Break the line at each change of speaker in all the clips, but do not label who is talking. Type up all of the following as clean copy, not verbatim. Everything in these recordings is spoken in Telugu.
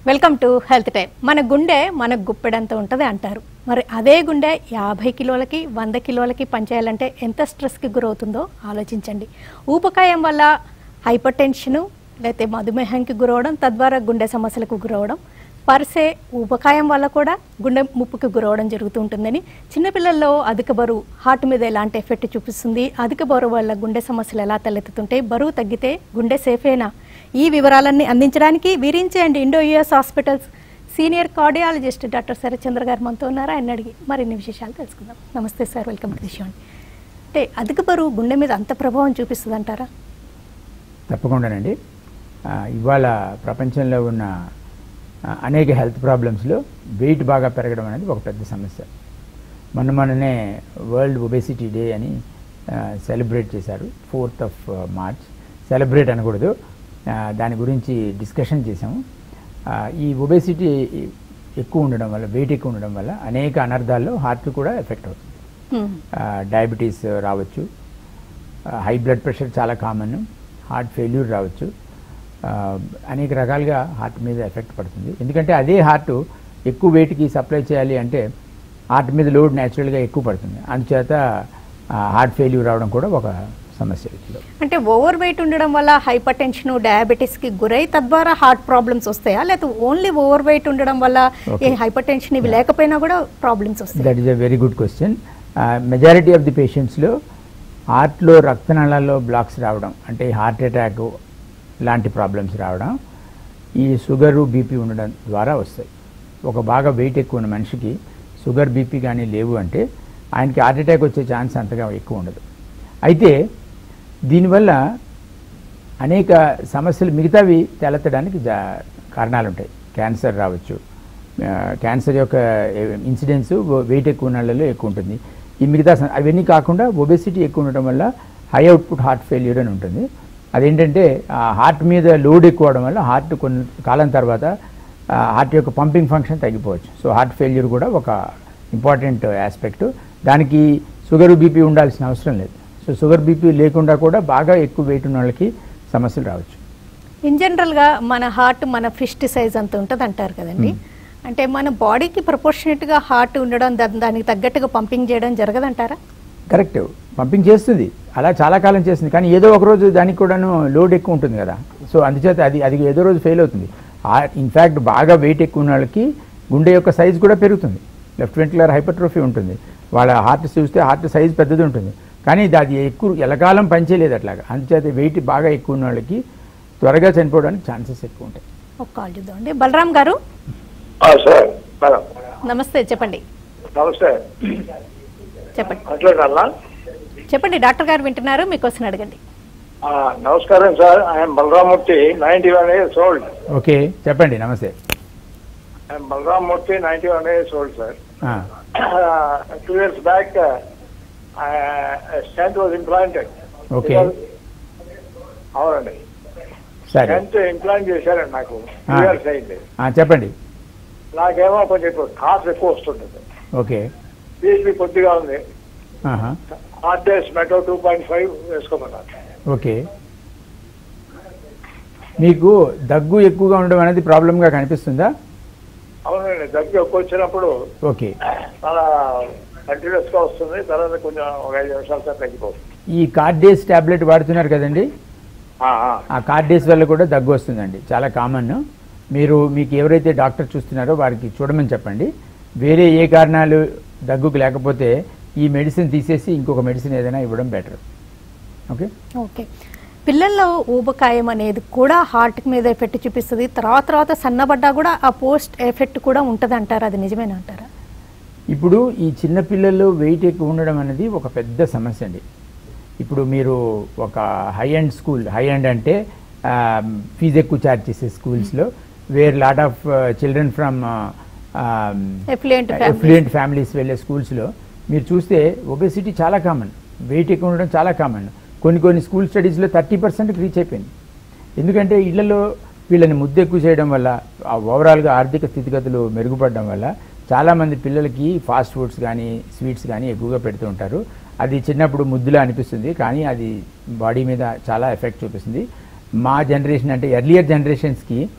Welcome to health time. మన గుండె మనకు గుప్పెడంత ఉంటుంది అంటారు. మరి అదే గుండె 50 కిలోలకి 100 కిలోలకి పనిచేయాలంటే ఎంత స్ట్రెస్కి గురవుతుందో ఆలోచించండి. ఊబకాయం వల్ల హైపర్ టెన్షను లేకపోతే మధుమేహానికి గురవడం, తద్వారా గుండె సమస్యలకు గురవడం, పర్సే ఊబకాయం వల్ల కూడా గుండె ముప్పుకి గురవడం జరుగుతూ ఉంటుందని, చిన్నపిల్లల్లో అధిక బరువు హార్ట్ మీద ఎలాంటి ఎఫెక్ట్ చూపిస్తుంది, అధిక బరువు వల్ల గుండె సమస్యలు ఎలా తలెత్తుతుంటాయి, బరువు తగ్గితే గుండె సేఫేనా, ఈ వివరాలన్నీ అందించడానికి వీరించి and Indo US hospitals senior cardiologist doctor Sharath Chandra garu మనతో ఉన్నారు. ఆయన అడిగి మరిన్ని విశేషాలు తెలుసుకుందాం. నమస్తే sir, welcome to the show. అంటే అధిక బరువు గుండె మీద అంత ప్రభావం చూపిస్తుంది అంటారా?
తప్పకుండానండి. ఇవాళ ప్రపంచంలో ఉన్న అనేక హెల్త్ ప్రాబ్లమ్స్లో వెయిట్ బాగా పెరగడం అనేది ఒక పెద్ద సమస్య. మొన్ననే వరల్డ్ ఒబేసిటీ డే అని సెలబ్రేట్ చేశారు. 4th of March. సెలబ్రేట్ అనకూడదు, దాని గురించి డిస్కషన్ చేసాము. ఈ ఒబేసిటీ ఎక్కువ ఉండడం వల్ల, వెయిట్ ఎక్కువ ఉండడం వల్ల అనేక అనర్థాల్లో హార్ట్ కూడా ఎఫెక్ట్ అవుతుంది. డయాబెటీస్ రావచ్చు, హై బ్లడ్ ప్రెషర్ చాలా కామన్, హార్ట్ ఫెయిల్యూర్ రావచ్చు, అనేక రకాలుగా హార్ట్ మీద ఎఫెక్ట్ పడుతుంది. ఎందుకంటే అదే హార్ట్ ఎక్కువ వెయిట్కి సప్లై చేయాలి అంటే హార్ట్ మీద లోడ్ న్యాచురల్గా ఎక్కువ పడుతుంది. అందుచేత హార్ట్ ఫెయిల్యూర్ రావడం కూడా ఒక సమస్య.
అంటే ఓవర్ వెయిట్ ఉండడం వల్ల హైపర్ టెన్షన్, డయాబెటీస్కి గురై తద్వారా హార్ట్ ప్రాబ్లమ్స్ వస్తాయా, లేకపోతే ఓన్లీ ఓవర్ వెయిట్ ఉండడం వల్ల ఈ హైపర్ టెన్షన్ ఇవి లేకపోయినా కూడా ప్రాబ్లమ్స్ వస్తాయి?
That is a very good question. Majority of the పేషెంట్స్లో హార్ట్లో రక్తనాళాల్లో బ్లాక్స్ రావడం, అంటే హార్ట్ అటాక్ లాంటి ప్రాబ్లమ్స్ రావడం ఈ షుగరు బీపీ ఉండడం ద్వారా వస్తాయి. ఒక బాగా వెయిట్ ఎక్కువ ఉన్న మనిషికి షుగర్ బీపీ కానీ లేవు అంటే ఆయనకి హార్ట్ అటాక్ వచ్చే ఛాన్స్ అంతగా ఎక్కువ ఉండదు. అయితే దీనివల్ల అనేక సమస్యలు మిగతావి తలెత్తడానికి కారణాలు ఉంటాయి. క్యాన్సర్ రావచ్చు, క్యాన్సర్ యొక్క ఇన్సిడెన్స్ వెయిట్ ఎక్కువ ఉన్న వాళ్ళలో ఎక్కువ ఉంటుంది. ఈ మిగతా అవన్నీ కాకుండా ఒబేసిటీ ఎక్కువ ఉండటం వల్ల హై అవుట్పుట్ హార్ట్ ఫెయిల్యూర్ అని ఉంటుంది. అదేంటంటే హార్ట్ మీద లోడ్ ఎక్కువ అవడం వల్ల హార్ట్ కొన్ని కాలం తర్వాత హార్ట్ యొక్క పంపింగ్ ఫంక్షన్ తగ్గిపోవచ్చు. సో హార్ట్ ఫెయిల్యూర్ కూడా ఒక ఇంపార్టెంట్ ఆస్పెక్ట్. దానికి షుగర్ బీపీ ఉండాల్సిన అవసరం లేదు. సో షుగర్ బీపీ లేకుండా కూడా బాగా ఎక్కువ వెయిట్ ఉన్న వాళ్ళకి సమస్యలు రావచ్చు.
ఇన్ జనరల్గా మన హార్ట్ మన ఫిస్ట్ సైజ్ అంత ఉంటుంది అంటారు కదండి. అంటే మన బాడీకి ప్రపోర్షనేట్గా హార్ట్ ఉండడం, దానికి తగ్గట్టుగా పంపింగ్ చేయడం జరగదంటారా?
కరెక్ట్, పంపింగ్ చేస్తుంది, అలా చాలా కాలం చేస్తుంది. కానీ ఏదో ఒక రోజు దానికి కూడాను లోడ్ ఎక్కువ ఉంటుంది కదా. సో అందుచేత అది ఏదో రోజు ఫెయిల్ అవుతుంది. ఇన్ఫ్యాక్ట్ బాగా వెయిట్ ఎక్కువ ఉన్న వాళ్ళకి గుండె యొక్క సైజ్ కూడా పెరుగుతుంది, లెఫ్ట్ వెంట్రికులర్ హైపర్ట్రోఫీ ఉంటుంది. వాళ్ళ హార్ట్ చూస్తే హార్ట్ సైజ్ పెద్దది ఉంటుంది, కానీ అది ఎక్కువ ఎలకాలం పనిచేయలేదు అట్లాగా. అందుచేత వెయిట్ బాగా ఎక్కువ ఉన్న వాళ్ళకి త్వరగా చనిపోవడానికి ఛాన్సెస్ ఎక్కువ ఉంటాయి.
ఒక కాల్ చూద్దామండి. బలరాం గారు నమస్తే, చెప్పండి.
నమస్తే,
చెప్పండి డాక్టర్ గారు వింటున్నారు, మీ క్వశ్చన్ అడగండి.
నమస్కారం sir, I'm Balaramurthy, 91 years old.
Okay, చెప్పండి. నమస్తే.
I'm Balaramurthy, 91 years old, sir. 2 years back stent was implanted.
Okay,
అవునండి, స్టెంట్ ఇంప్లాంట్ చేశారండి. నాకు 2 years అయింది. చెప్పండి. నాకేమో కొంచెం ఇప్పుడు కాస్ట్ ఎక్కువ వస్తుంటుంది.
ఓకే,
బీపీ కొద్దిగా ఉంది. హార్ట్ డేస్ మెటో 2.5 వేసుకోమన్నారు.
ఓకే, మీకు దగ్గు ఎక్కువగా ఉండడం అనేది ప్రాబ్లంగా కనిపిస్తుందా?
అవునండి, దగ్గు ఎక్కువ వచ్చినప్పుడు
ఓకే
చాలా కంటిన్యూస్ గా వస్తుంది, తర్వాత కొంచెం ఒక 5 నిమిషాల సేపు తగ్గిపోతుంది.
ఈ కార్డేస్ టాబ్లెట్ వాడుతున్నారు కదండి, ఆ కార్డేస్ వల్ల కూడా దగ్గు వస్తుందండి, చాలా కామన్. మీకు ఎవరైతే డాక్టర్ చూస్తున్నారో వారికి చూడమని చెప్పండి. వేరే ఏ కారణాలు దగ్గుకు లేకపోతే ఈ మెడిసిన్ తీసేసి ఇంకొక మెడిసిన్ ఏదైనా ఇవ్వడం బెటర్. ఓకే
ఓకే పిల్లల్లో ఊబకాయం అనేది కూడా హార్ట్ మీద ఎఫెక్ట్ చూపిస్తుంది. తర్వాత సన్నబడ్డా కూడా ఆ పోస్ట్ ఎఫెక్ట్ కూడా ఉంటుంది అంటారు, అది నిజమేనా అంటారా?
ఇప్పుడు ఈ చిన్న పిల్లల్లో వెయిట్ ఎక్కువ ఉండడం అనేది ఒక పెద్ద సమస్య అండి. ఇప్పుడు మీరు ఒక హై అండ్ అంటే ఫీజు ఎక్కువ ఛార్జ్ చేసే స్కూల్స్లో, where lot of children from affluent families వెళ్ళే స్కూల్స్లో మీరు చూస్తే ఒబేసిటీ చాలా కామన్, వెయిట్ ఎక్కువ ఉండడం చాలా కామన్. కొన్ని స్కూల్ స్టడీస్లో 30% రీచ్ అయిపోయింది. ఎందుకంటే ఇళ్లలో వీళ్ళని ముద్దు ఎక్కువ చేయడం వల్ల, ఓవరాల్గా ఆర్థిక స్థితిగతులు మెరుగుపడడం వల్ల చాలామంది పిల్లలకి ఫాస్ట్ ఫుడ్స్ కానీ స్వీట్స్ కానీ ఎక్కువగా పెడుతూ ఉంటారు. అది చిన్నప్పుడు ముద్దులా అనిపిస్తుంది, కానీ అది బాడీ మీద చాలా ఎఫెక్ట్ చూపిస్తుంది. మా జనరేషన్ అంటే ఎర్లియర్ జనరేషన్స్కి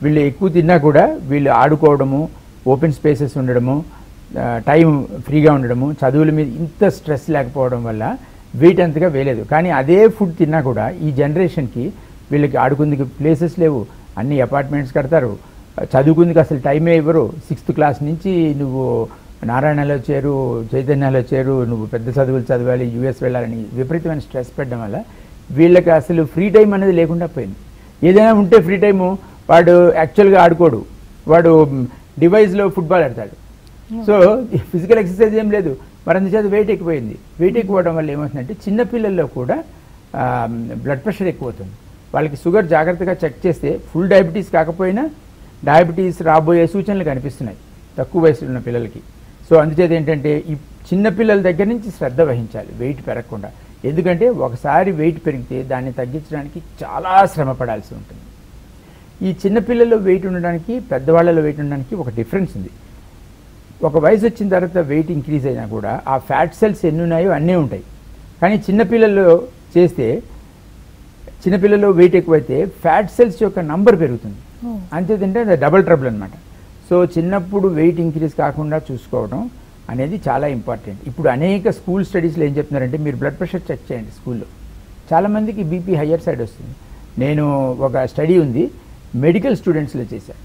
వీళ్ళు ఎక్కువ తిన్నా కూడా వీళ్ళు ఆడుకోవడము, ఓపెన్ స్పేసెస్ ఉండడము, టైం ఫ్రీగా ఉండడము, చదువుల మీద ఇంత స్ట్రెస్ లేకపోవడం వల్ల వెయిట్ అంతగా వేయలేదు. కానీ అదే ఫుడ్ తిన్నా కూడా ఈ జనరేషన్కి వీళ్ళకి ఆడుకుందుకు ప్లేసెస్ లేవు, అన్ని అపార్ట్మెంట్స్ కడతారు, చదువుకుందుకు అసలు టైమే ఇవ్వరు. 6th క్లాస్ నుంచి నువ్వు నారాయణలో చేరు, చైతన్యాలో చేరు, నువ్వు పెద్ద చదువులు చదవాలి, యూఎస్ వెళ్ళాలని విపరీతమైన స్ట్రెస్ పెట్టడం వల్ల వీళ్ళకి అసలు ఫ్రీ టైం అనేది లేకుండా పోయింది. ఏదైనా ఉంటే ఫ్రీ టైము వాడు యాక్చువల్గా ఆడుకోడు, వాడు డివైస్లో ఫుట్బాల్ ఆడతాడు. సో ఫిజికల్ ఎక్సర్సైజ్ ఏం లేదు, మరి అందుచేత వెయిట్ ఎక్కువైంది. వెయిట్ ఎక్కువడం వల్ల ఏమవుతుందంటే చిన్నపిల్లల్లో కూడా బ్లడ్ ప్రెషర్ ఎక్కువ అవుతుంది. వాళ్ళకి షుగర్ జాగ్రత్తగా చెక్ చేస్తే ఫుల్ డయాబెటీస్ కాకపోయినా డయాబెటీస్ రాబోయే సూచనలు కనిపిస్తున్నాయి తక్కువ వయసులో ఉన్న పిల్లలకి. సో అందుచేత ఏంటంటే ఈ చిన్నపిల్లల దగ్గర నుంచి శ్రద్ధ వహించాలి వెయిట్ పెరగకుండా. ఎందుకంటే ఒకసారి వెయిట్ పెరిగితే దాన్ని తగ్గించడానికి చాలా శ్రమ పడాల్సి ఉంటుంది. ఈ చిన్నపిల్లల్లో వెయిట్ ఉండడానికి పెద్దవాళ్ళలో వెయిట్ ఉండడానికి ఒక డిఫరెన్స్ ఉంది. ఒక వయసు వచ్చిన తర్వాత వెయిట్ ఇంక్రీజ్ అయినా కూడా ఆ ఫ్యాట్ సెల్స్ ఎన్ని ఉన్నాయో అన్నీ ఉంటాయి. కానీ చిన్నపిల్లల్లో చేస్తే చిన్నపిల్లల్లో వెయిట్ ఎక్కువైతే ఫ్యాట్ సెల్స్ యొక్క నంబర్ పెరుగుతుంది. అంతేదంటే అది డబుల్ ట్రబుల్ అనమాట. సో చిన్నప్పుడు వెయిట్ ఇంక్రీజ్ కాకుండా చూసుకోవడం అనేది చాలా ఇంపార్టెంట్. ఇప్పుడు అనేక స్కూల్ స్టడీస్లో ఏం చెప్తున్నారంటే మీరు బ్లడ్ ప్రెషర్ చెక్ చేయండి స్కూల్లో. చాలామందికి బీపీ హయ్యర్ సైడ్ వస్తుంది. నేను ఒక స్టడీ ఉంది మెడికల్ స్టూడెంట్స్లో చేశాను.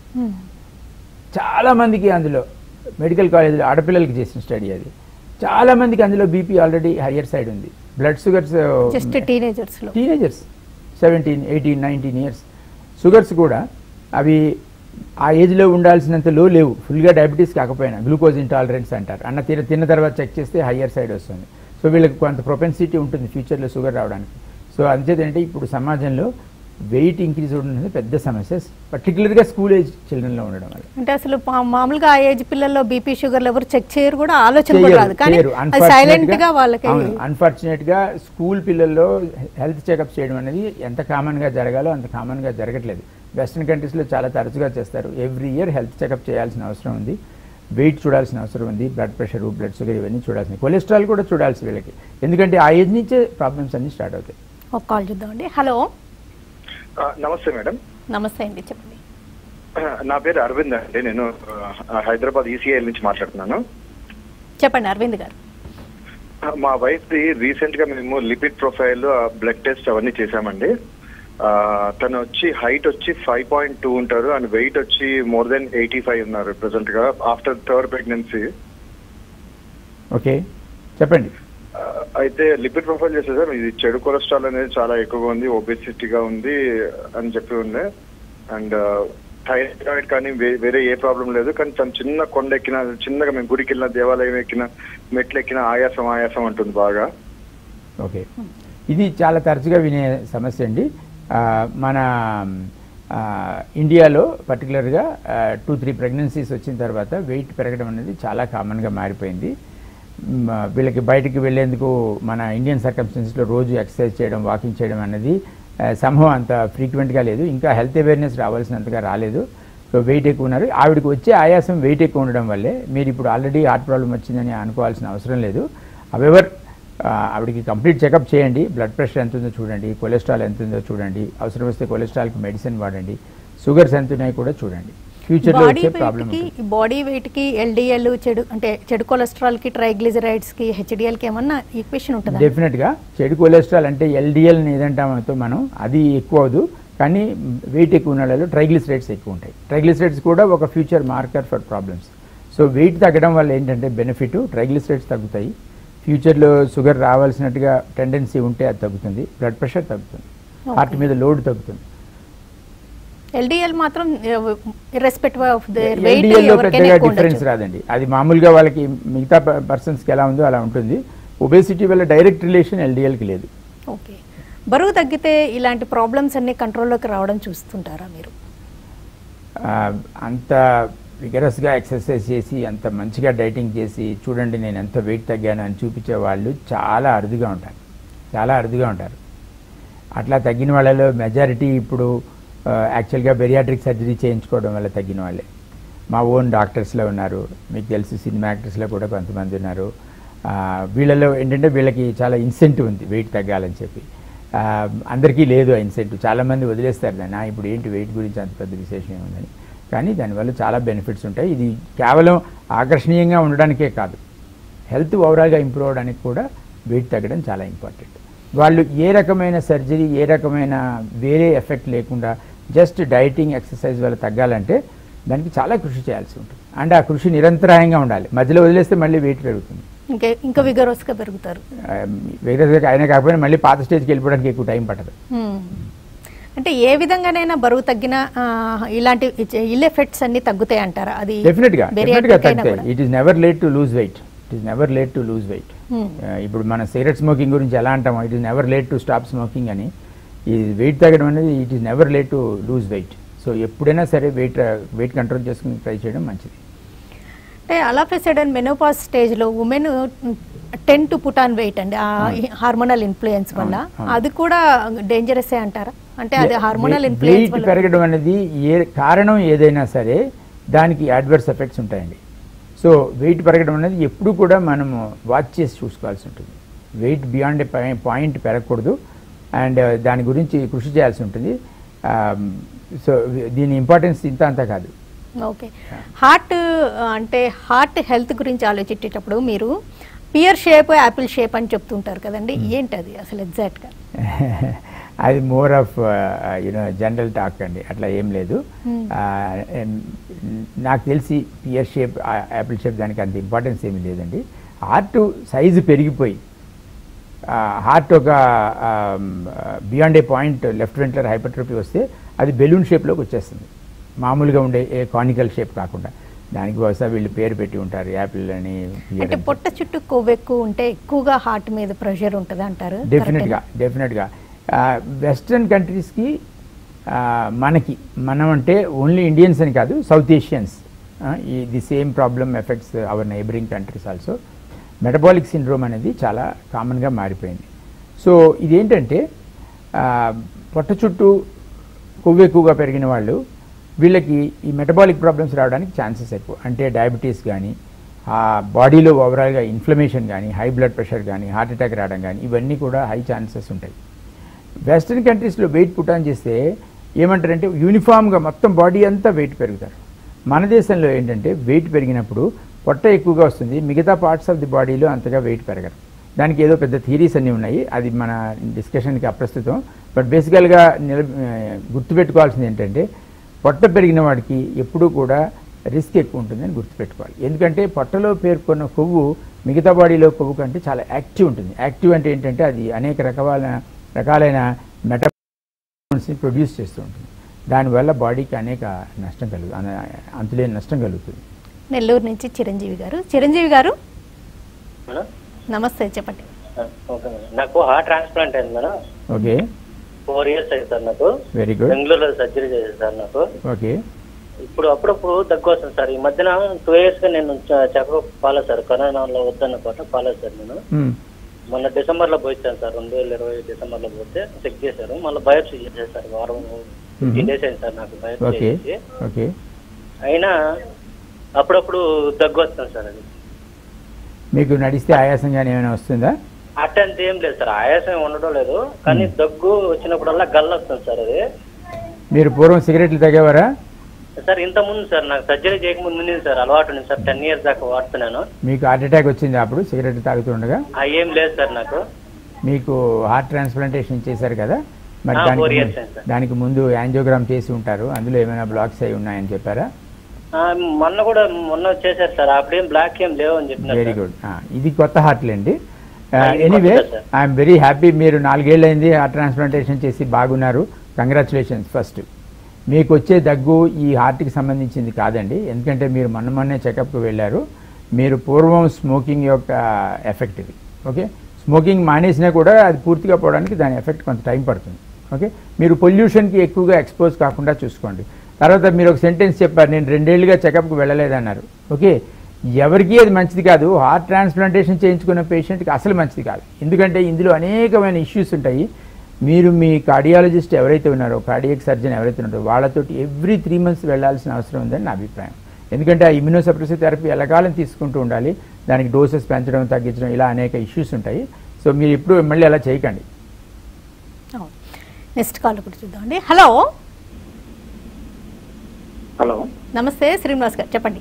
చాలామందికి అందులో మెడికల్ కాలేజీలో ఆడపిల్లలకి చేసిన స్టడీ అది. చాలామందికి అందులో బీపీ ఆల్రెడీ హయ్యర్ సైడ్ ఉంది. Blood sugars teenagers 17, 18, 19 years sugars కూడా అవి ఆ ఏజ్లో ఉండాల్సినంత లో లేవు. ఫుల్గా డయాబెటీస్ కాకపోయినా గ్లూకోజ్ ఇంటాలరెన్స్ అంటారు. తిన్న తర్వాత చెక్ చేస్తే హయ్యర్ సైడ్ వస్తుంది. సో వీళ్ళకి కొంత ప్రొపెన్సిటీ ఉంటుంది ఫ్యూచర్లో షుగర్ రావడానికి. సో అంతేదంటే ఇప్పుడు సమాజంలో వెయిట్ ఇంక్రీజ్ అవ్వడం అనేది పెద్ద సమస్య, పర్టికులర్గా స్కూల్ ఏజ్ చిల్డ్రన్లో ఉండడం వల్ల.
అంటే అసలు మామూలుగా ఆ ఏజ్ పిల్లల్లో బీపీ షుగర్లు ఎవరు చెక్ చేయరు కూడా, ఆలోచన కూడా రాదు. కానీ సైలెంట్గా వాళ్ళకి
అన్ఫార్చునేట్గా స్కూల్ పిల్లల్లో హెల్త్ చెకప్ చేయడం అనేది ఎంత కామన్గా జరగాలో అంత కామన్గా జరగట్లేదు. వెస్ట్రన్ కంట్రీస్లో చాలా తరచుగా చేస్తారు. ఎవ్రీ ఇయర్ హెల్త్ చెకప్ చేయాల్సిన అవసరం ఉంది, వెయిట్ చూడాల్సిన అవసరం ఉంది, బ్లడ్ ప్రెషర్, బ్లడ్ షుగర్ ఇవన్నీ చూడాల్సింది, కొలెస్ట్రాల్ కూడా చూడాల్సి వీళ్ళకి. ఎందుకంటే ఆ ఏజ్ నుంచే ప్రాబ్లమ్స్ అన్నీ స్టార్ట్ అవుతాయి.
ఒక కాల్ చూద్దామండి. హలో,
నమస్తే మేడం.
నమస్తే అండి, చెప్పండి.
నా పేరు అరవింద్ అండి, నేను హైదరాబాద్ ఈసీఐఎల్ నుంచి మాట్లాడుతున్నాను.
చెప్పండి అరవింద్ గారు.
మా వైఫ్ ది రీసెంట్ గా మేము లిపిడ్ ప్రొఫైల్, బ్లడ్ టెస్ట్ అవన్నీ చేశామండి. తను వచ్చి హైట్ వచ్చి 5.2 ఉంటారు అండ్ వెయిట్ వచ్చి మోర్ దెన్ 85 ఉన్నారు ప్రెసెంట్ గా ఆఫ్టర్ 3rd ప్రెగ్నెన్సీ.
ఓకే, చెప్పండి.
అయితే లిపిడ్ ప్రొఫైల్ చేస్తే సార్ ఇది చెడు కొలెస్ట్రాల్ అనేది చాలా ఎక్కువగా ఉంది, ఒబేసిటీగా ఉంది అని చెప్పి ఉంది. అండ్ థైరాయిడ్ కానీ వేరే ఏ ప్రాబ్లం లేదు. కానీ తను చిన్న కొండ ఎక్కిన, చిన్నగా మేము గుడికి వెళ్ళిన, దేవాలయం ఎక్కిన, మెట్లు ఎక్కిన ఆయాసం అంటుంది బాగా.
ఓకే, ఇది చాలా తరచుగా వినే సమస్య అండి. మన ఇండియాలో పర్టికులర్గా 2-3 ప్రెగ్నెన్సీస్ వచ్చిన తర్వాత వెయిట్ పెరగడం అనేది చాలా కామన్గా మారిపోయింది. వీళ్ళకి బయటికి వెళ్ళేందుకు మన ఇండియన్ సర్కమ్స్టెన్సెస్లో రోజు ఎక్సర్సైజ్ చేయడం, వాకింగ్ చేయడం అనేది సంభవం అంత ఫ్రీక్వెంట్గా లేదు. ఇంకా హెల్త్ అవేర్నెస్ రావాల్సినంతగా రాలేదు. సో వెయిట్ ఎక్కువ ఉన్నారు. ఆవిడకి వచ్చే ఆయాసం వెయిట్ ఎక్కువ ఉండడం వల్లే. మీరు ఇప్పుడు ఆల్రెడీ హార్ట్ ప్రాబ్లం వచ్చిందని అనుకోవాల్సిన అవసరం లేదు. అవెవర్ ఆవిడకి కంప్లీట్ చెకప్ చేయండి. బ్లడ్ ప్రెషర్ ఎంత ఉందో చూడండి, కొలెస్ట్రాల్ ఎంత ఉందో చూడండి, అవసరం వస్తే కొలెస్ట్రాల్కి మెడిసిన్ వాడండి, షుగర్స్ ఎంత ఉన్నాయో కూడా చూడండి. ఫ్యూచర్లో వచ్చే ప్రాబ్లం
బాడీ వెయిట్ కి ఎల్డిఎల్ చెడు కొలెస్ట్రాల్ కి ట్రైగ్లిజరైడ్స్ కి హెచ్డిఎల్ కి ఏమన్నా ఈక్వేషన్ ఉంటుందా?
డెఫినెట్గా చెడు కొలెస్ట్రాల్ అంటే ఎల్డిఎల్ ఏదంటామో మనం అది ఎక్కువ అవదు. కానీ వెయిట్ ఎక్కువ ఉన్న వాళ్ళలో ట్రైగ్లిసరైడ్స్ ఎక్కువ ఉంటాయి. ట్రైగ్లిసరైడ్స్ కూడా ఒక future marker for problems. So weight తగ్గడం వల్ల ఏంటంటే బెనిఫిట్, ట్రైగ్లిసరైడ్స్ తగ్గుతాయి. ఫ్యూచర్లో షుగర్ రావాల్సినట్టుగా టెండెన్సీ ఉంటే అది తగ్గుతుంది, బ్లడ్ ప్రెషర్ తగ్గుతుంది, హార్ట్ మీద లోడ్ తగ్గుతుంది.
ఎల్డిఎల్ మాత్రం ఇర్రెస్పెక్టివ్ ఆఫ్ దేర్
వెయిట్ పెద్దగా డిఫరెన్స్ రాదండి. అది మామూలుగా వాళ్ళకి మిగతా పర్సన్స్కి ఎలా ఉందో అలా ఉంటుంది. ఒబేసిటీ వల్ల డైరెక్ట్ రిలేషన్ ఎల్డిఎల్కి లేదు.
ఓకే, బరువు తగ్గితే ఇలాంటి ప్రాబ్లమ్స్ అన్ని కంట్రోల్లోకి రావడం చూస్తుంటారా మీరు?
అంత విగరస్గా ఎక్సర్సైజ్ చేసి, అంత మంచిగా డైటింగ్ చేసి చూడండి నేను ఎంత వెయిట్ తగ్గాను అని చూపించే వాళ్ళు చాలా అరుదుగా ఉంటారు. అట్లా తగ్గిన వాళ్ళలో మెజారిటీ ఇప్పుడు యాక్చువల్గా బెరియాట్రిక్ సర్జరీ చేయించుకోవడం వల్ల తగ్గిన వాళ్ళే. మా ఓన్ డాక్టర్స్లో ఉన్నారు, మీకు తెలుసు సినిమా యాక్టర్స్లో కూడా కొంతమంది ఉన్నారు. వీళ్ళలో ఏంటంటే వీళ్ళకి చాలా ఇన్సెంటివ్ ఉంది వెయిట్ తగ్గాలని చెప్పి. అందరికీ లేదు ఆ ఇన్సెంటివ్. చాలామంది వదిలేస్తారు దాన్ని, ఇప్పుడు ఏంటి వెయిట్ గురించి అంత పెద్ద విశేషం ఏముందని. కానీ దానివల్ల చాలా బెనిఫిట్స్ ఉంటాయి. ఇది కేవలం ఆకర్షణీయంగా ఉండడానికే కాదు, హెల్త్ ఓవరాల్గా ఇంప్రూవ్ అవడానికి కూడా వెయిట్ తగ్గడం చాలా ఇంపార్టెంట్. వాళ్ళు ఏ రకమైన సర్జరీ, ఏ రకమైన వేరే ఎఫెక్ట్ లేకుండా జస్ట్ డైటింగ్, ఎక్సర్సైజ్ వల్ల తగ్గాలంటే దానికి చాలా కృషి చేయాల్సి ఉంటుంది. అండ్ ఆ కృషి నిరంతరాయంగా ఉండాలి. మధ్యలో వదిలేస్తే మళ్ళీ వెయిట్ పెరుగుతుంది,
ఇంకా విగరస్గా పెరుగుతారు.
విగరస్గా అయినా కాకపోయినా మళ్ళీ పాత స్టేజ్కి వెళ్ళిపోవడానికి ఎక్కువ టైం పట్టదు.
అంటే ఏ విధంగానైనా బరువు తగ్గిన ఇలాంటి ఇల్ ఎఫెక్ట్స్ అన్ని తగ్గుతాయి అంటారా? అది
డెఫినెట్గా తగ్గుతాయి. It is never late to lose weight. ఇప్పుడు మన సిగరెట్ స్మోకింగ్ గురించి ఎలా అంటామో, it is never late to stop smoking అని, ఈ వెయిట్ తగ్గడం అనేది it is never late to lose weight. So ఎప్పుడైనా సరే వెయిట్ కంట్రోల్ చేసుకుని ట్రై చేయడం మంచిది.
అంటే all of a sudden menopause స్టేజ్లో women tend to put on weight అండి, హార్మోనల్ ఇన్ఫ్లుయెన్స్ వల్ల. అది కూడా డేంజరస్ అంటారా? అంటే అది హార్మోనల్ ఇన్ఫ్లుయెన్స్
వెయిట్ పెరగడం అనేది కారణం ఏదైనా సరే దానికి అడ్వర్స్ ఎఫెక్ట్స్ ఉంటాయండి. సో వెయిట్ పెరగడం అనేది ఎప్పుడు కూడా మనము వాచ్ చేసి చూసుకోవాల్సి ఉంటుంది. వెయిట్ బియాండ్ ఏ పాయింట్ పెరగకూడదు, అండ్ దాని గురించి కృషి చేయాల్సి ఉంటుంది. సో దీని ఇంపార్టెన్స్ ఇంత అంతా కాదు.
ఓకే, హార్ట్ హెల్త్ గురించి ఆలోచించేటప్పుడు మీరు పియర్ షేప్, యాపిల్ షేప్ అని చెప్తుంటారు కదండి, ఏంటది అసలు ఎగ్జాక్ట్గా?
అది మోర్ ఆఫ్ జనరల్ టాక్ అండి, అట్లా ఏం లేదు. నాకు తెలిసి పియర్ షేప్, యాపిల్ షేప్ దానికి అంత ఇంపార్టెన్స్ ఏమీ లేదండి. హార్ట్ సైజు పెరిగిపోయి హార్ట్ ఒక beyond a point left ventral hypertrophy వస్తే అది బెలూన్ షేప్లోకి వచ్చేస్తుంది, మామూలుగా ఉండే ఏ కానికల్ షేప్ కాకుండా. దానికి బహుశా వీళ్ళు పేరు పెట్టి ఉంటారు, యాపిల్ అని.
అంటే పొట్ట చుట్టూ కొవ్వు ఎక్కువ ఉంటే ఎక్కువగా హార్ట్ మీద ప్రెషర్ ఉంటుంది అంటారు.
డెఫినెట్గా వెస్ట్రన్ కంట్రీస్కి మనం అంటే ఓన్లీ ఇండియన్స్ అని కాదు, south Asians, the same problem effects our neighbouring countries also. Metabolic syndrome అనేది చాలా కామన్గా మారిపోయింది. సో ఇదేంటంటే పొట్ట చుట్టూ కొవ్వు ఎక్కువగా పెరిగిన వాళ్ళు, వీళ్ళకి ఈ మెటబాలిక్ ప్రాబ్లమ్స్ రావడానికి ఛాన్సెస్ ఎక్కువ. అంటే డయాబెటీస్ కానీ, బాడీలో ఓవరాల్గా ఇన్ఫ్లమేషన్ కానీ, హై బ్లడ్ ప్రెషర్ కానీ, హార్ట్ అటాక్ రావడం కానీ, ఇవన్నీ కూడా హై ఛాన్సెస్ ఉంటాయి. వెస్ట్రన్ కంట్రీస్లో వెయిట్ పుట్ ఆన్ చేస్తే ఏమంటారంటే యూనిఫామ్గా మొత్తం బాడీ అంతా వెయిట్ పెరుగుతారు. మన దేశంలో ఏంటంటే వెయిట్ పెరిగినప్పుడు పొట్ట ఎక్కువగా వస్తుంది, మిగతా పార్ట్స్ ఆఫ్ ది బాడీలో అంతగా వెయిట్ పెరగరు. దానికి ఏదో పెద్ద థియరీస్ అన్నీ ఉన్నాయి, అది మన డిస్కషన్కి అప్రస్తుతం. బట్ బేసికల్గా గుర్తుపెట్టుకోవాల్సింది ఏంటంటే పొట్ట పెరిగిన వాడికి ఎప్పుడూ కూడా రిస్క్ ఎక్కువ ఉంటుందని గుర్తుపెట్టుకోవాలి. ఎందుకంటే పొట్టలో పేర్కొన్న కొవ్వు మిగతా బాడీలో కొవ్వు కంటే చాలా యాక్టివ్ ఉంటుంది. యాక్టివ్ అంటే ఏంటంటే అది అనేక రకాలైన మెటబాలిక్స్ని ప్రొడ్యూస్ చేస్తూ ఉంటుంది. దానివల్ల బాడీకి అనేక నష్టం అంతులేని నష్టం కలుగుతుంది.
నెల్లూరు నుంచి చిరంజీవి గారు నమస్తే, చెప్పండి.
నాకు హార్ట్ ట్రాన్స్ప్లాంట్ అయింది మేడం.
ఓకే,
4 years అయింది సార్ నాకు.
Very good.
బెంగళూరులో సర్జరీ చేశారు సార్ నాకు.
ఓకే,
ఇప్పుడు అప్పుడప్పుడు దగ్గు వస్తుంది సార్. ఈ మధ్యన 2 years గా నేను చెకప్ పాలేదు సార్, కరోనాలో వద్దన్న పాట పాలేదు సార్. నేను మొన్న డిసెంబర్లో పోయించాను సార్, 2020 డిసెంబర్లో పోతే చెక్ చేశారు, మళ్ళీ బయోప్సీ చేశారు సార్. వారం 15 days అయింది సార్ నాకు బయోప్సీ చేసి. అయినా అప్పుడప్పుడు దగ్గు వస్తుంది సార్. అది
మీకు నడిస్తే ఆయాసంగానే ఏమైనా వస్తుందా?
అట్టంత ఏం లేదు సార్, ఆయాసం ఉండడం లేదు, కానీ దగ్గు వచ్చినప్పుడల్లా గల్ల వస్తుంది సార్. అది
మీరు పూర్వం సిగరెట్లు తాగేవారా
సార్? ఇంత ముందు సార్ నాకు సర్జరీ చేయకముందు ఉంది సార్, అలవాటు ఉంది సార్. 10 years దాకా వాడుతున్నాను.
మీకు హార్ట్ అటాక్ వచ్చింది అప్పుడు సిగరెట్ తాగుతుండగా?
ఏం లేదు సార్ నాకు.
మీకు హార్ట్ ట్రాన్స్ప్లాంటేషన్ చేశారు కదా, మరి దానికి ముందు యాంజియోగ్రామ్ చేసి ఉంటారు, అందులో ఏమైనా బ్లాక్స్ అయి ఉన్నాయని చెప్పారా?
మొన్న చేశారు సార్, అప్పుడేం బ్లాక్ ఏం లేవు అని చెప్పినారు.
Very good. ఇది కొత్త హార్ట్లేండి. Anyway I'm very happy. మీరు 4 years అయింది హార్ట్ ట్రాన్స్ప్లాంటేషన్ చేసి, బాగున్నారు, కంగ్రాచులేషన్స్. ఫస్ట్ మీకు వచ్చే దగ్గు ఈ హార్ట్కి సంబంధించింది కాదండి, ఎందుకంటే మీరు మొన్నే చెకప్కి వెళ్ళారు. మీరు పూర్వం స్మోకింగ్ యొక్క ఎఫెక్ట్ ఇది. ఓకే, స్మోకింగ్ మానేసినా కూడా అది పూర్తిగా పోవడానికి దాని ఎఫెక్ట్ కొంత టైం పడుతుంది. ఓకే, మీరు పొల్యూషన్కి ఎక్కువగా ఎక్స్పోజ్ కాకుండా చూసుకోండి. తర్వాత మీరు ఒక సెంటెన్స్ చెప్పారు, నేను 2 yearsగా చెకప్కి వెళ్ళలేదన్నారు. ఓకే, ఎవరికి అది మంచిది కాదు. హార్ట్ ట్రాన్స్ప్లాంటేషన్ చేయించుకున్న పేషెంట్కి అసలు మంచిది కాదు, ఎందుకంటే ఇందులో అనేకమైన ఇష్యూస్ ఉంటాయి. మీరు మీ కార్డియాలజిస్ట్ ఎవరైతే ఉన్నారో, కార్డియాక్ సర్జన్ ఎవరైతే ఉన్నారో, వాళ్ళతోటి ఎవ్రీ 3 months వెళ్లాల్సిన అవసరం ఉందని నా అభిప్రాయం. ఎందుకంటే ఆ ఇమ్యూనోసప్రెసివ్ థెరపీ ఎల్లకాలం తీసుకుంటూ ఉండాలి, దానికి డోసెస్ పెంచడం తగ్గించడం ఇలా అనేక ఇష్యూస్ ఉంటాయి. సో మీరు ఇప్పుడు మళ్ళీ అలా చేయకండి.
నెక్స్ట్ కాల్ కూడా చూద్దామండి. హలో
హలో
నమస్తే శ్రీనివాస్ గారు, చెప్పండి.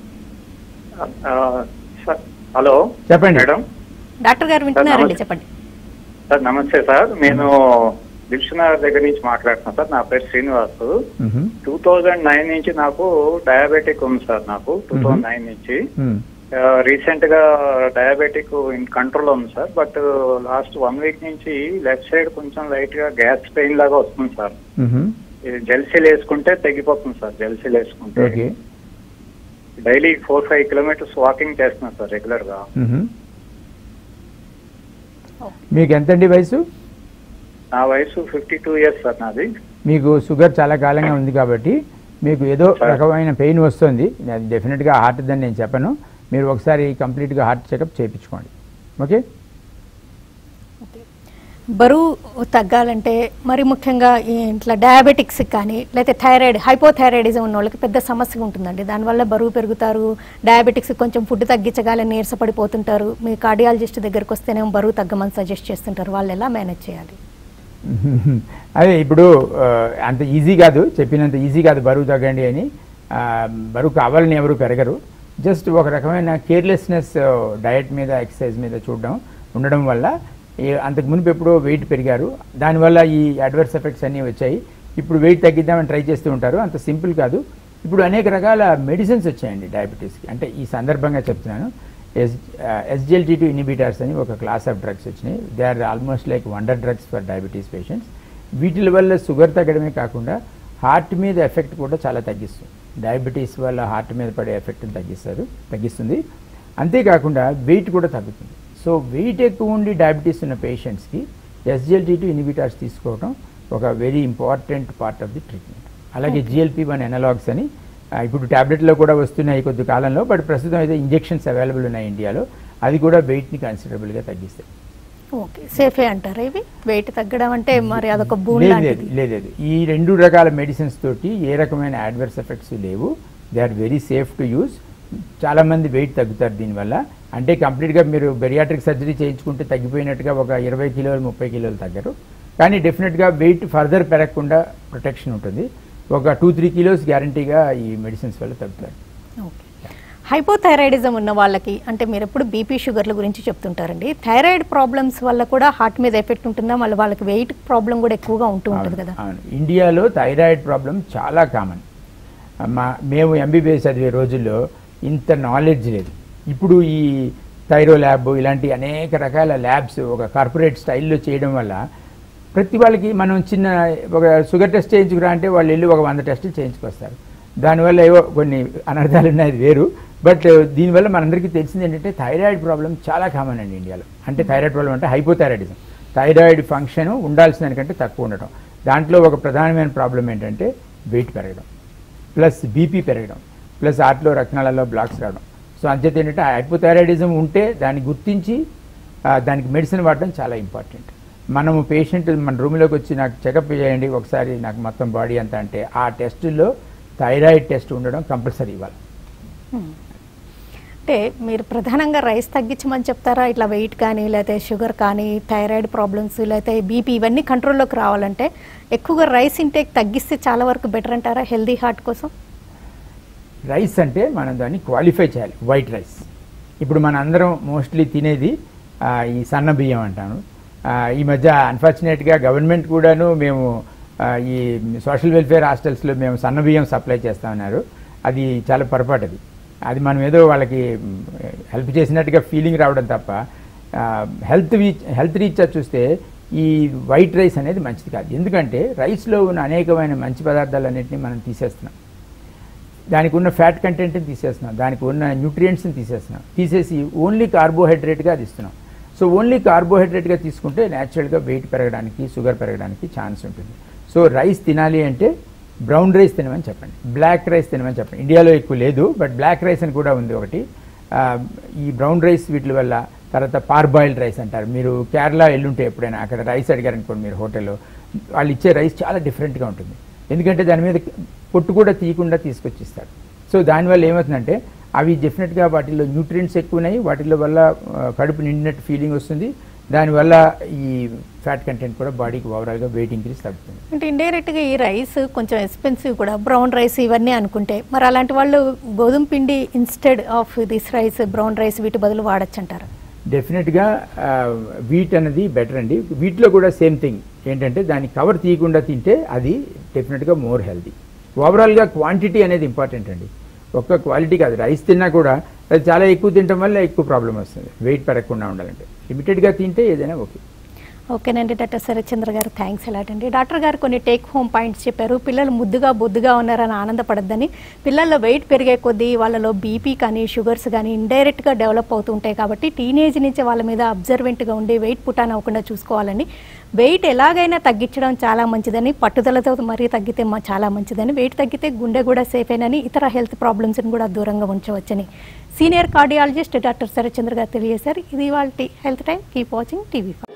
హలో
చెప్పండి
మేడం.
డాక్టర్ గారు వింటున్నారండి, చెప్పండి.
సార్ నమస్తే సార్, నేను దిల్సునగర్ దగ్గర నుంచి మాట్లాడుతున్నాను సార్. నా పేరు శ్రీనివాస్. 2009 నుంచి నాకు డయాబెటిక్ ఉంది సార్. నాకు 2009 నుంచి రీసెంట్ గా డయాబెటిక్ ఇన్ కంట్రోల్ ఉంది సార్. బట్ లాస్ట్ 1 వీక్ నుంచి లెఫ్ట్ సైడ్ కొంచెం లైట్ గా గ్యాస్ పెయిన్ లాగా వస్తుంది సార్. జెల్సీలు వేసుకుంటే తగ్గిపోతుంది సార్. జెల్సీలు వేసుకుంటే డైలీ 4-5 కిలోమీటర్స్ వాకింగ్ చేస్తున్నాను సార్ రెగ్యులర్ గా.
మీకు ఎంతండి వయసు?
నా వయసు 52 ఇయర్స్ సార్ నాది.
మీకు షుగర్ చాలా కాలంగా ఉంది కాబట్టి మీకు ఏదో రకమైన పెయిన్ వస్తుంది. అది డెఫినెట్గా హార్ట్ దని నేను చెప్పను. మీరు ఒకసారి కంప్లీట్గా హార్ట్ చెకప్ చేయించుకోండి. ఓకే.
బరువు తగ్గాలంటే మరి ముఖ్యంగా ఇట్లా డయాబెటిక్స్ కానీ లేకపోతే థైరాయిడ్ హైపోథైరాయిడిజం ఉన్న వాళ్ళకి పెద్ద సమస్య ఉంటుందండి. దానివల్ల బరువు పెరుగుతారు. డయాబెటిక్స్ కొంచెం ఫుడ్ తగ్గించగానే నీరసపడిపోతుంటారు. మీ కార్డియాలజిస్ట్ దగ్గరికి వస్తేనేమో బరువు తగ్గమని సజెస్ట్ చేస్తుంటారు. వాళ్ళు ఎలా మేనేజ్ చేయాలి?
అదే ఇప్పుడు అంత ఈజీ కాదు, చెప్పినంత ఈజీ కాదు బరువు తగ్గండి అని. బరువు కావాలని ఎవరు పెరగరు. జస్ట్ ఒక రకమైన కేర్లెస్నెస్ డయట్ మీద ఎక్సర్సైజ్ మీద ఉండడం వల్ల అంతకు మునుపు ఎప్పుడో వెయిట్ పెరిగారు. దానివల్ల ఈ అడ్వర్స్ ఎఫెక్ట్స్ అన్నీ వచ్చాయి. ఇప్పుడు వెయిట్ తగ్గిద్దామని ట్రై చేస్తూ ఉంటారు. అంత సింపుల్ కాదు. ఇప్పుడు అనేక రకాల మెడిసిన్స్ వచ్చాయండి డయాబెటీస్కి. అంటే ఈ సందర్భంగా చెప్తున్నాను, SGLT2 ఇన్హిబిటర్స్ అని ఒక క్లాస్ ఆఫ్ డ్రగ్స్ వచ్చినాయి. They are almost like wonder drugs for diabetes patients. వీటి వల్ల షుగర్ తగ్గడమే కాకుండా హార్ట్ మీద ఎఫెక్ట్ కూడా చాలా తగ్గిస్తుంది. డయాబెటీస్ వల్ల హార్ట్ మీద పడే ఎఫెక్ట్ని తగ్గిస్తుంది. అంతేకాకుండా వెయిట్ కూడా తగ్గుతుంది. సో వెయిట్ ఎక్కువ ఉండి డయాబెటీస్ ఉన్న పేషెంట్స్కి SGLT2 ఇన్హిబిటర్స్ తీసుకోవడం ఒక very important part of the treatment. అలాగే GLP-1 ఎనలాగ్స్ అని ఇప్పుడు ట్యాబ్లెట్లో కూడా వస్తున్నాయి కొద్ది కాలంలో. బట్ ప్రస్తుతం అయితే ఇంజెక్షన్స్ అవైలబుల్ ఉన్నాయి ఇండియాలో. అది కూడా వెయిట్ని కన్సిడరబుల్గా తగ్గిస్తాయి.
ఓకే, సేఫే అంటారా ఇవి? వెయిట్ తగ్గడం అంటే మరి అదొక బూన్ లాంటిది?
లేదు. ఈ 2 రకాల మెడిసిన్స్ తోటి ఏ రకమైన అడ్వర్స్ ఎఫెక్ట్స్ లేవు. They are very safe to use. చాలామంది వెయిట్ తగ్గుతారు దీనివల్ల. అంటే కంప్లీట్గా మీరు బెరియాట్రిక్ సర్జరీ చేయించుకుంటే తగ్గిపోయినట్టుగా ఒక 20 కిలోలు 30 కిలోలు తగ్గరు. కానీ డెఫినెట్గా వెయిట్ ఫర్దర్ పెరగకుండా ప్రొటెక్షన్ ఉంటుంది. ఒక 2-3 కిలోస్ గ్యారంటీగా ఈ మెడిసిన్స్ వల్ల తగ్గుతారు.
ఓకే. హైపోథైరాయిడిజం ఉన్న వాళ్ళకి అంటే మీరు ఎప్పుడు బీపీ షుగర్ల గురించి చెప్తుంటారండి. థైరాయిడ్ ప్రాబ్లమ్స్ వల్ల కూడా హార్ట్ మీద ఎఫెక్ట్ ఉంటుందా? మళ్ళీ వాళ్ళకి వెయిట్ ప్రాబ్లం కూడా ఎక్కువగా ఉంటుంది కదా?
అవును. ఇండియాలో థైరాయిడ్ ప్రాబ్లం చాలా కామన్. మేము MBBS చదివే రోజుల్లో ఇంత నాలెడ్జ్ లేదు. ఇప్పుడు ఈ థైరో ల్యాబ్ ఇలాంటి అనేక రకాల ల్యాబ్స్ ఒక కార్పొరేట్ స్టైల్లో చేయడం వల్ల ప్రతి వాళ్ళకి మనం చిన్న ఒక షుగర్ టెస్ట్ చేయించుకురా అంటే వాళ్ళు వెళ్ళి ఒక 100 టెస్టులు చేయించుకొస్తారు. దానివల్ల ఏవో కొన్ని అనర్థాలు ఉన్నాయి, వేరు. బట్ దీనివల్ల మనందరికీ తెలిసింది ఏంటంటే థైరాయిడ్ ప్రాబ్లం చాలా కామన్ అండి ఇండియాలో. అంటే థైరాయిడ్ ప్రాబ్లం అంటే హైపోథైరాయిడిజం. థైరాయిడ్ ఫంక్షన్ ఉండాల్సిన దానికంటే తక్కువ ఉండటం. దాంట్లో ఒక ప్రధానమైన ప్రాబ్లం ఏంటంటే వెయిట్ పెరగడం, ప్లస్ బీపీ పెరగడం, ప్లస్ హార్ట్లో రక్తనాళాల్లో బ్లాక్స్ రావడం. సో అంచేత ఏంటంటే హైపోథైరాయిడిజం ఉంటే దాన్ని గుర్తించి దానికి మెడిసిన్ వాడడం చాలా ఇంపార్టెంట్. మనము పేషెంట్ మన రూమ్లోకి వచ్చి నాకు చెకప్ చేయండి ఒకసారి నాకు మొత్తం బాడీ అంతా అంటే ఆ టెస్టుల్లో థైరాయిడ్ టెస్ట్ ఉండడం కంపల్సరీ ఇవ్వాలి.
అంటే మీరు ప్రధానంగా రైస్ తగ్గించమని చెప్తారా? ఇట్లా వెయిట్ కానీ లేకపోతే షుగర్ కానీ థైరాయిడ్ ప్రాబ్లమ్స్ లేకపోతే బీపీ ఇవన్నీ కంట్రోల్లోకి రావాలంటే ఎక్కువగా రైస్ ఇంటేక్ తగ్గిస్తే చాలా వరకు బెటర్ అంటారా హెల్దీ హార్ట్ కోసం?
రైస్ అంటే మనం దాన్ని క్వాలిఫై చేయాలి. వైట్ రైస్ ఇప్పుడు మన అందరం మోస్ట్లీ తినేది ఈ సన్న బియ్యం అంటాను. ఈ మధ్య అన్ఫార్చునేట్గా గవర్నమెంట్ కూడాను మేము ఈ సోషల్ వెల్ఫేర్ హాస్టల్స్లో మేము సన్న బియ్యం సప్లై చేస్తామన్నారు. అది చాలా పొరపాటు. అది మనం ఏదో వాళ్ళకి హెల్ప్ చేసినట్టుగా ఫీలింగ్ రావడం తప్ప హెల్త్ రీత్యా చూస్తే ఈ వైట్ రైస్ అనేది మంచిది కాదు. ఎందుకంటే రైస్లో ఉన్న అనేకమైన మంచి పదార్థాలన్నింటినీ మనం తీసేస్తున్నాం. దానికి ఉన్న ఫ్యాట్ కంటెంట్ని తీసేస్తున్నాం, దానికి ఉన్న న్యూట్రియంట్స్ని తీసేస్తున్నాం, తీసేసి ఓన్లీ కార్బోహైడ్రేట్గా అది ఇస్తున్నాం. సో ఓన్లీ కార్బోహైడ్రేట్గా తీసుకుంటే న్యాచురల్గా వెయిట్ పెరగడానికి షుగర్ పెరగడానికి ఛాన్స్ ఉంటుంది. సో రైస్ తినాలి అంటే బ్రౌన్ రైస్ తినమని చెప్పండి, బ్లాక్ రైస్ తినమని చెప్పండి. ఇండియాలో ఎక్కువ లేదు, బట్ బ్లాక్ రైస్ అని కూడా ఉంది ఒకటి. ఈ బ్రౌన్ రైస్ వీటి వల్ల, తర్వాత పార్బాయిల్డ్ రైస్ అంటారు. మీరు కేరళ ఎల్లుంటే ఎప్పుడైనా అక్కడ రైస్ అడిగారనుకోండి మీరు హోటల్లో, వాళ్ళు ఇచ్చే రైస్ చాలా డిఫరెంట్గా ఉంటుంది. ఎందుకంటే దాని మీద పొట్టు కూడా తీయకుండా తీసుకొచ్చి ఇస్తారు. సో దానివల్ల ఏమవుతుందంటే అవి డెఫినెట్గా వాటిల్లో న్యూట్రియంట్స్ ఎక్కువ ఉన్నాయి, వాటిల్లో వల్ల కడుపు నిండినట్టు ఫీలింగ్ వస్తుంది. దానివల్ల ఈ ఫ్యాట్ కంటెంట్ కూడా బాడీకి ఓవరాల్గా వెయిట్ ఇంక్రీజ్ తగ్గుతుంది.
అంటే ఇండైరెక్ట్గా ఈ రైస్ కొంచెం ఎక్స్పెన్సివ్ కూడా, బ్రౌన్ రైస్ ఇవన్నీ అనుకుంటే మరి అలాంటి వాళ్ళు గోధుమ పిండి instead of this rice, brown rice వీటి బదులు వాడచ్చు అంటారు?
డెఫినెట్గా వీట్ అనేది బెటర్ అండి. వీటిలో కూడా సేమ్ థింగ్ ఏంటంటే దాన్ని కవర్ తీయకుండా తింటే అది డెఫినెట్గా మోర్ హెల్తీ. ఓవరాల్గా క్వాంటిటీ అనేది ఇంపార్టెంట్ అండి, ఒక్క క్వాలిటీ కాదు. రైస్ తిన్నా కూడా అది చాలా ఎక్కువ తినడం వల్ల ఎక్కువ ప్రాబ్లం వస్తుంది. వెయిట్ పెరగకుండా ఉండాలంటే లిమిటెడ్గా తింటే ఏదైనా ఓకే.
ఓకేనండి డాక్టర్ శరత్ చంద్ర గారు, థ్యాంక్స్ అలాట్ అండి. డాక్టర్ గారు కొన్ని టేక్ హోమ్ పాయింట్స్ చెప్పారు. పిల్లలు ముద్దుగా బొద్దుగా ఉన్నారని ఆనందపడద్దని, పిల్లల్లో వెయిట్ పెరిగే కొద్దీ వాళ్ళలో బీపీ కానీ షుగర్స్ కానీ ఇండైరెక్ట్గా డెవలప్ అవుతుంటాయి కాబట్టి టీనేజ్ నుంచి వాళ్ళ మీద అబ్జర్వెంట్గా ఉండి వెయిట్ పుటాన్ అవ్వకుండా చూసుకోవాలని, వెయిట్ ఎలాగైనా తగ్గించడం చాలా మంచిదని, పట్టుదలతో మరీ తగ్గితే చాలా మంచిదని, వెయిట్ తగ్గితే గుండె కూడా సేఫేనని, ఇతర హెల్త్ ప్రాబ్లమ్స్ని కూడా దూరంగా ఉంచవచ్చని senior cardiologist doctor Sharath Chandra garu తెలియజేశారు. ఇది వాళ్ళ health time. Keep watching TV5.